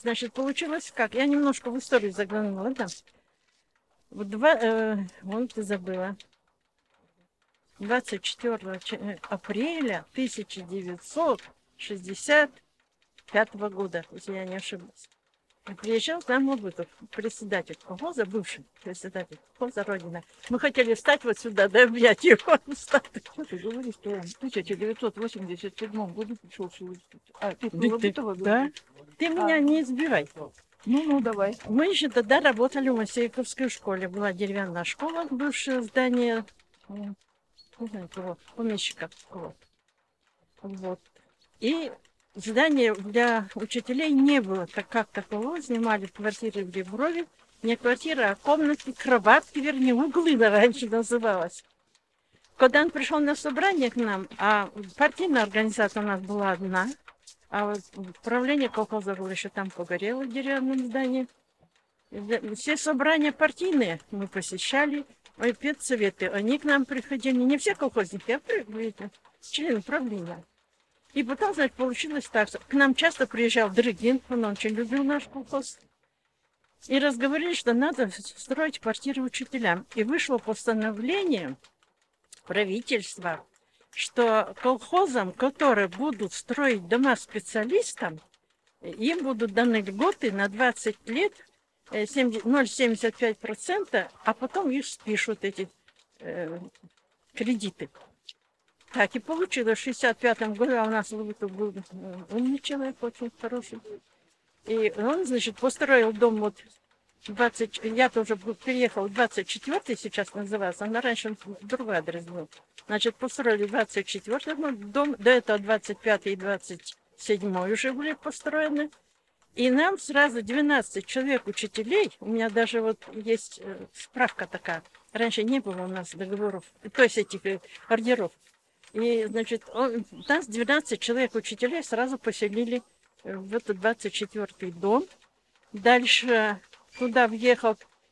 Значит, получилось как? Я немножко в историю заглянула, да. Вон ты забыла. 24 апреля 1965 года, если я не ошибаюсь. Приезжал к нам Мурбыков, председатель колхоза, бывший председатель колхоза Родина. Мы хотели встать вот сюда, да, объять его. Что ты говоришь, что он в 1987 году пришел в Шиловскую? А, ты Мурбыкова, да? Ты меня не избивай. Ну, давай. Мы еще тогда работали в Масейковской школе. Была деревянная школа, бывшее здание, не знаю кого, помещика. Вот. И здания для учителей не было, так как такового. Снимали квартиры в Реброве. Не квартира, а комнаты, кроватки, вернее, углы раньше называлось. Когда он пришел на собрание к нам, а партийная организация у нас была одна, а вот управление колхоза было еще там погорело в деревянном здании. Все собрания партийные мы посещали, педсоветы, они к нам приходили, не все колхозники, а члены правления. И потом, значит, получилось так, что к нам часто приезжал Дрыгин, он очень любил наш колхоз. И разговорили, что надо строить квартиры учителям. И вышло постановление правительства, что колхозам, которые будут строить дома специалистам, им будут даны льготы на 20 лет, 0,75%, а потом их спишут, эти кредиты. Так и получилось. В 65-м году у нас был умный человек, очень хороший. И он, значит, построил дом вот 20... Я тоже переехал 24-й, сейчас называется, а раньше другой адрес был. Значит, построили 24-й дом, до этого 25-й и 27-й уже были построены. И нам сразу 12 человек учителей, у меня даже вот есть справка такая, раньше не было у нас договоров, то есть этих ордеров. И, значит, нас 12 человек учителей сразу поселили в этот 24-й дом. Дальше туда въехал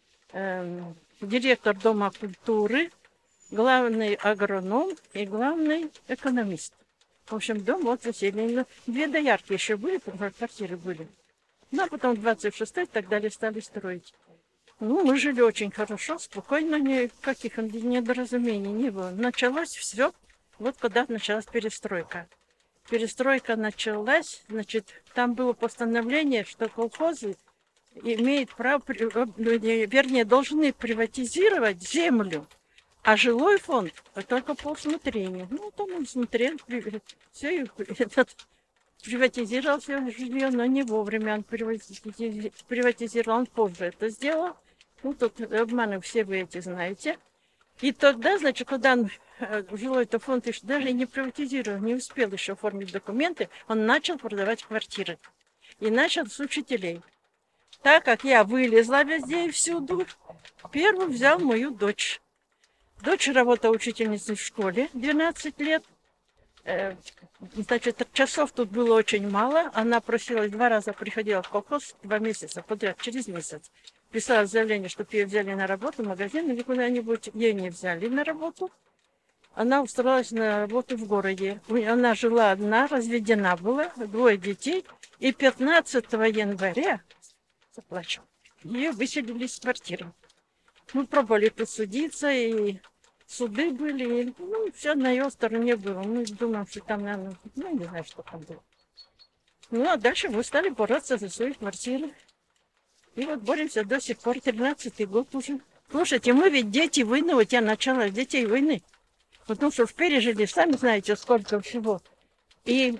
директор Дома культуры, главный агроном и главный экономист. В общем, дом вот заселен. 2 доярки еще были, квартиры были. Ну, а потом 26-й и так далее стали строить. Ну, мы жили очень хорошо, спокойно, никаких недоразумений не было. Началось все, вот когда началась перестройка. Перестройка началась, значит, там было постановление, что колхозы имеют право, вернее, должны приватизировать землю, а жилой фонд только по усмотрению. Ну, там он смотрел, все, приватизировал все жилье, но не вовремя он приватизировал, он позже это сделал. Ну, тут обманы все вы эти знаете. И тогда, значит, когда жилой-то фонд еще даже не приватизировал, не успел еще оформить документы, он начал продавать квартиры. И начал с учителей. Так как я вылезла везде и всюду, первым взял мою дочь. Дочь работала учительницей в школе 12 лет. Значит, часов тут было очень мало. Она просилась 2 раза, приходила в колхоз 2 месяца подряд, через месяц. Писала заявление, чтобы ее взяли на работу в магазин или куда-нибудь. Ее не взяли на работу. Она устроилась на работу в городе. Она жила одна, разведена была, 2 детей. И 15 января, заплачу, ее выселили из квартиры. Мы пробовали посудиться, и суды были, и, ну, все на ее стороне было. Мы думаем, что там, наверное, ну, не знаю, что там было. Ну, а дальше мы стали бороться за свои квартиры. И вот боремся до сих пор, 13-й год уже. Слушайте, мы ведь дети войны, вот я начала детей войны. Потому что пережили, сами знаете, сколько всего. И,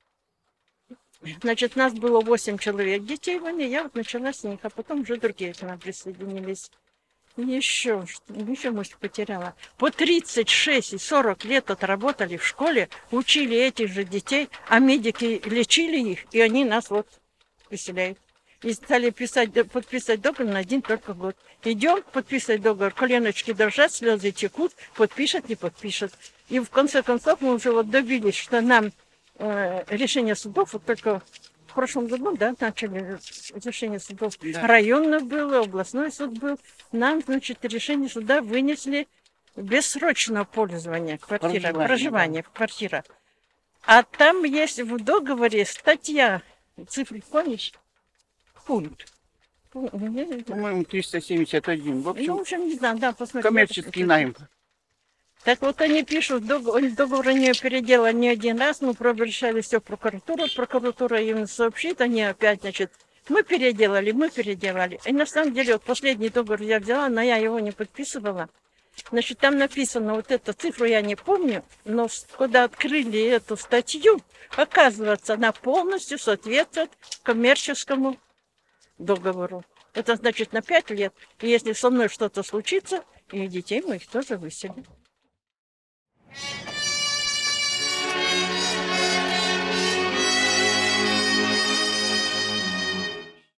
значит, нас было 8 человек детей войны, я вот начала с них, а потом уже другие к нам присоединились. Еще, может, потеряла. По 36 и 40 лет отработали в школе, учили этих же детей, а медики лечили их, и они нас вот выселяют. И стали подписать договор на 1 только год. Идем подписывать договор, коленочки дрожат, слезы текут, подпишет, не подпишет. И в конце концов мы уже вот добились, что нам решение судов, вот только в прошлом году, да, начали решение судов. Да. Районный был, областной суд был. Нам, значит, решение суда вынесли бессрочного пользования квартиры, проживания в квартирах. А там есть в договоре статья, цифры помнишь? пункт. По-моему, 371. В Ну, в общем, общем, не знаю, да, посмотрите. коммерческий найм. Так вот они пишут, договор они переделали не один раз, мы обращались все в прокуратуру, прокуратура им сообщит, они опять, значит, мы переделали. И на самом деле, вот последний договор я взяла, но я его не подписывала. Значит, там написано, вот эту цифру я не помню, но когда открыли эту статью, оказывается, она полностью соответствует коммерческому договору. Это значит на 5 лет. И если со мной что-то случится, и детей моих тоже выселят.